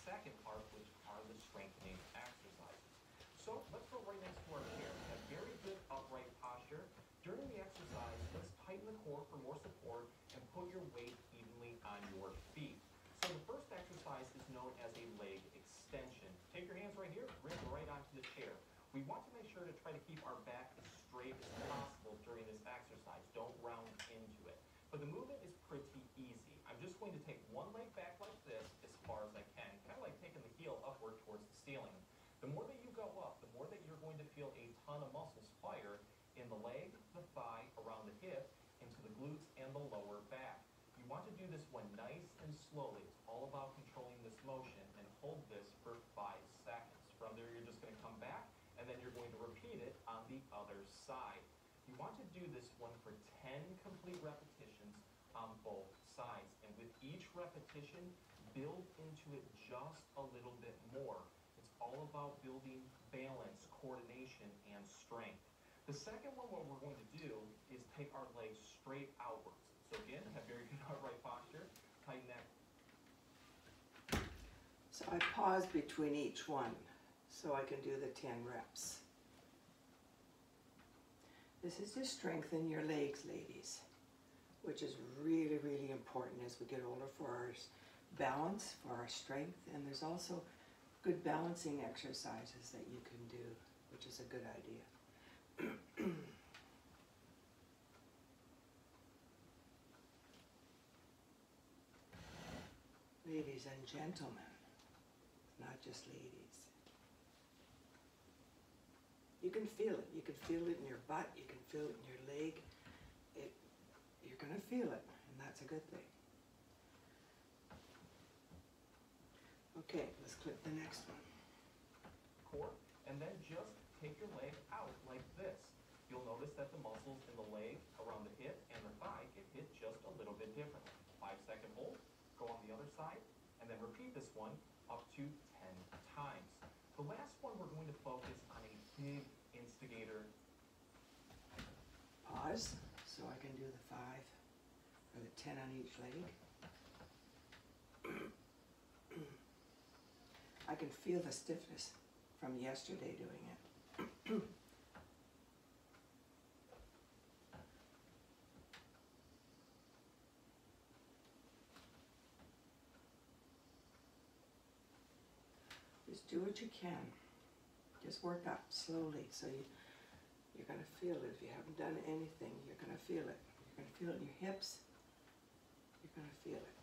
second part, which are the strengthening exercises. So let's go right next to our chair. Have very good upright posture. During the exercise, let's tighten the core for more support and put your weight evenly on your feet. So the first exercise is known as a leg extension. Take your hands right here, bring them right onto the chair. We want to make sure to try to keep our back as straight as possible during this exercise. Don't round into it. But the movement is pretty easy. I'm just going to take one leg back like this as far as I can, kind of like taking the heel upward towards the ceiling. The more that you go up, the more that you're going to feel a ton of muscles fire in the leg, the thigh, around the hip, into the glutes and the lower back. You want to do this one nice and slowly. It's all about controlling this motion, and hold this for 5 seconds. From there, you're just going to come back, and then you're going to repeat it on the other side. You want to do this one for 10 complete repetitions on both sides. And with each repetition, build into it just a little bit more. It's all about building balance, coordination, and strength. The second one, what we're going to do is take our legs straight outwards. So again, have very good upright posture. Tighten that. So I pause between each one so I can do the 10 reps. This is to strengthen your legs, ladies, which is really, really important as we get older for our balance, for our strength, and there's also good balancing exercises that you can do, which is a good idea. Ladies and gentlemen, not just ladies. You can feel it. You can feel it in your butt. You can feel it in your leg. You're going to feel it, and that's a good thing. Okay, let's click the next one. Core, and then just take your leg out like this. You'll notice that the muscles in the leg, around the hip, and the thigh get hit just a little bit differently. 5-second hold, go on the other side, and then repeat this one up to 10 times. The last one, we're going to focus on a big instigator. Pause, so I can do the 5 or the 10 on each leg. I can feel the stiffness from yesterday doing it. Just do what you can. Just work up slowly, so you're going to feel it. If you haven't done anything, you're going to feel it. You're going to feel it in your hips. You're going to feel it.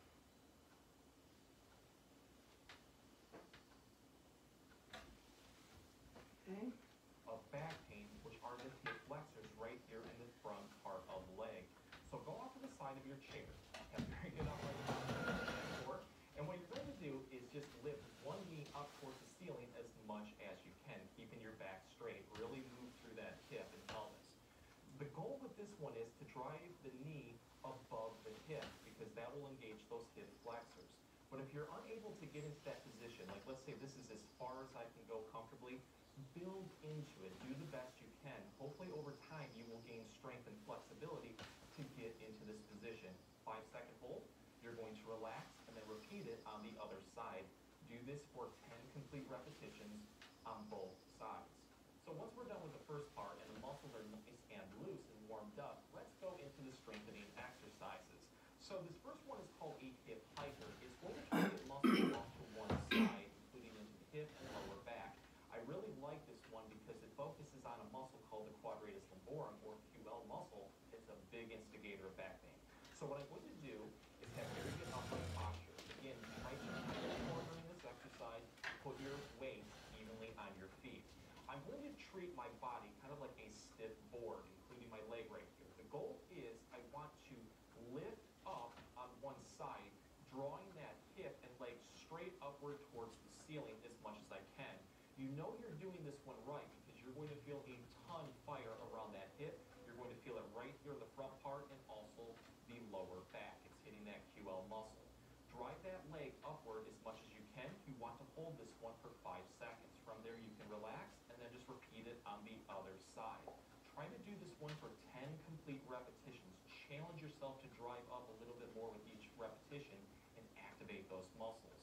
Okay. Of back pain, which are the hip flexors right here in the front part of the leg. So go off to the side of your chair. Have very good upright posture. And what you're going to do is just lift one knee up towards the ceiling as much as you can, keeping your back straight. Really move through that hip and pelvis. The goal with this one is to drive the knee above the hip, because that will engage those hip flexors. But if you're unable to get into that position, like let's say this is as far as I can go comfortably, build into it. Do the best you can. Hopefully over time you will gain strength and flexibility to get into this position. 5-second hold. You're going to relax and then repeat it on the other side. Do this for 10 complete repetitions on both sides. So once we're done with the first part and the muscles are nice and loose and warmed up, let's go into the strengthening exercises. So this first one is called a hip hiker. It's going to try to get muscles off to one side, including into the hip and lower back. I really like this one because it focuses on a muscle called the quadratus lumborum, or QL muscle. It's a big instigator of back pain. So what I'm going to do is have very good upright posture. Again, try to tighten the core during this exercise. Put your weight evenly on your feet. I'm going to treat my body kind of like a stiff board, including my leg right here. The goal is I want to lift up on one side, drawing that hip and leg straight upward towards the ceiling as much as I can. You know you're doing this one right because you're going to feel a ton of fire around that hip. You're going to feel it right here in the front part and also the lower back. It's hitting that QL muscle. Drive that leg upward as much as you can. You want to hold this one for 5 seconds. From there you can relax and then just repeat it on the other side. Try to do this one for 10 complete repetitions. Challenge yourself to drive up a little bit more with each repetition and activate those muscles.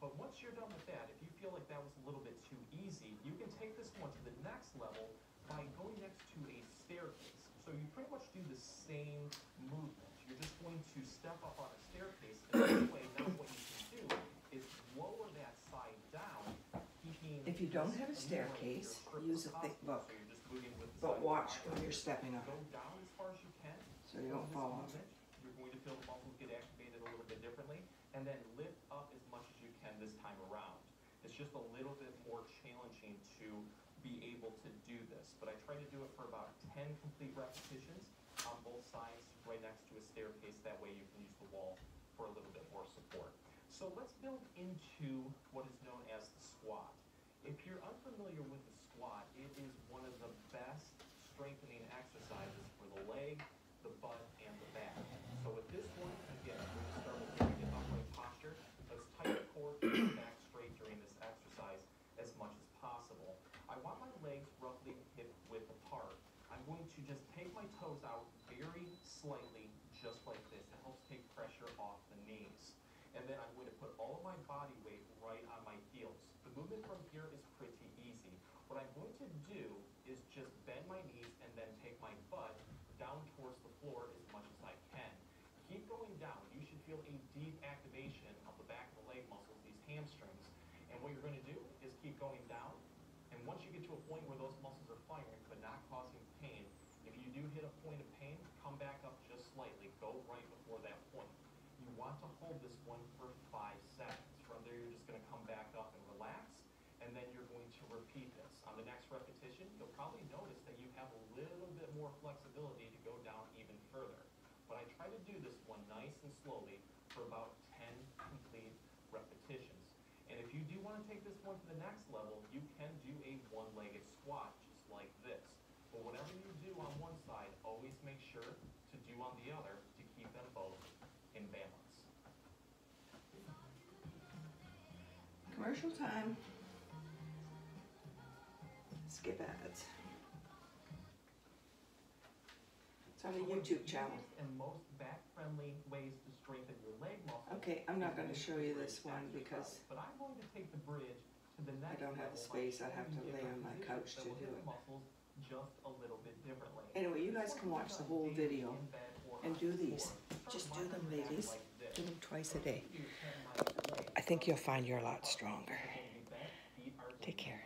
But once you're done with that, if you feel like that was a little bit too easy, you can take this one to the next level by going next to a staircase. So you pretty much do the same movement. You're just going to step up on a staircase, and this way, now what you can do is lower that side down, keeping... If you don't have a staircase, use a thick book, So you're just moving with the but side watch side. when you're stepping up Go down as far as you can. so you don't This fall off. movement, you're going to feel the muscles get activated a little bit differently, and then lift up as much as you can this time around. It's just a little bit more challenging to be able to do this, but I try to do it for about 10 complete repetitions on both sides, right next to a staircase. That way you can use the wall for a little bit more support. So let's build into what is known as the squat. If you're unfamiliar with the squat, it is one of the best strengthening exercises for the leg, the butt, and the back. So with this one, again, we're going to start with getting an upright posture. Let's tighten the core, keep the back straight during this exercise as much as possible. I want my legs roughly hip width apart. I'm going to just take my toes out very slightly, just like this. It helps take pressure off the knees. And then I'm going to put all of my body weight right on my heels. The movement from here is pretty easy. What I'm going to do is just bend my knees and then take my butt down towards the floor as much as I can. Keep going down. You should feel a deep activation of the back of the leg muscles, these hamstrings. And what you're going to do is keep going down. And once you get to a point where those muscles are firing but not causing pain, if you do hit a point of pain, come back up just slightly. Go right before that point. You want to hold this one for 5 seconds. From there, you're just going to come back up and relax, and then you're going to repeat this. On the next repetition, you'll probably notice that you have a little bit more flexibility to go down even further. But I try to do this one nice and slowly for about 10 complete repetitions. And if you do want to take this one to the next level, you can do a one-legged squat just like this. But whatever you do on one side, always make sure to do on the other to keep them both in balance. Commercial time. Skip ads. It's on the One of the YouTube channel. easiest and most back-friendly ways to strengthen your leg muscles. Okay, I'm not is going to with show the you bridge this one exercise. because But I'm going to take the bridge to the I next don't have the level by space. I'd have to showing lay on my different couch positions to that will do hit it. the muscles just a little bit differently. Anyway, you This guys one can can be watch the done whole daily video in bed or and on do the these. floor. Just Start do them, lying on your back ladies. like this. Do them twice a First day. you do 10 nice legs. I think you'll find you're a lot stronger. You're going to be bent, feet are going Take to be care.